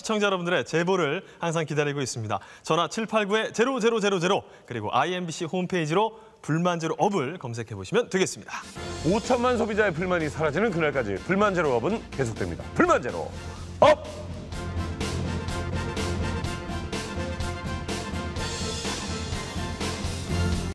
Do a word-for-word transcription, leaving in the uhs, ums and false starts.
시청자 여러분들의 제보를 항상 기다리고 있습니다. 전화 칠팔구 제로제로제로제로 그리고 아이엠비씨 홈페이지로 불만제로 업을 검색해 보시면 되겠습니다. 오천만 소비자의 불만이 사라지는 그날까지 불만제로 업은 계속됩니다. 불만제로 업!